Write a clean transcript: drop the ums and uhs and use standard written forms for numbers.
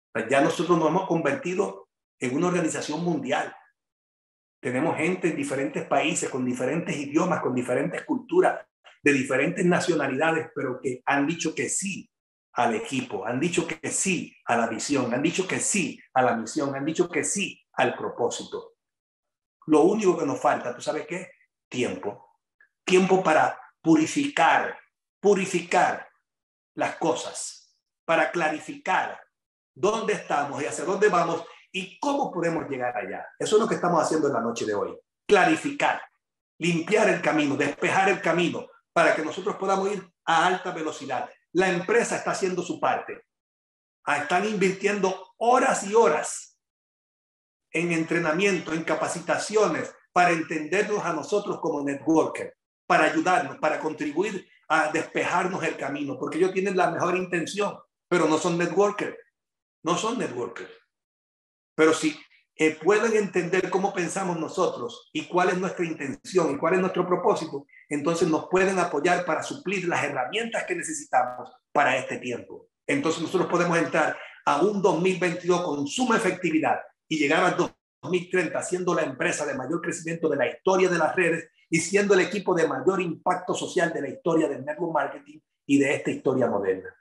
Ya nosotros nos hemos convertido en una organización mundial. Tenemos gente en diferentes países, con diferentes idiomas, con diferentes culturas, de diferentes nacionalidades, pero que han dicho que sí al equipo, han dicho que sí a la visión, han dicho que sí a la misión, han dicho que sí al propósito. Lo único que nos falta, ¿tú sabes qué? Tiempo. Tiempo para purificar las cosas, para clarificar dónde estamos y hacia dónde vamos y cómo podemos llegar allá. Eso es lo que estamos haciendo en la noche de hoy. Clarificar, limpiar el camino, despejar el camino para que nosotros podamos ir a alta velocidad. La empresa está haciendo su parte. Están invirtiendo horas y horas en entrenamiento, en capacitaciones, para entendernos a nosotros como networker, para ayudarnos, para contribuir a despejarnos el camino, porque ellos tienen la mejor intención, pero no son networkers. No son networkers. Pero si pueden entender cómo pensamos nosotros y cuál es nuestra intención y cuál es nuestro propósito, entonces nos pueden apoyar para suplir las herramientas que necesitamos para este tiempo. Entonces nosotros podemos entrar a un 2022 con suma efectividad y llegar al 2030 siendo la empresa de mayor crecimiento de la historia de las redes y siendo el equipo de mayor impacto social de la historia del network marketing y de esta historia moderna.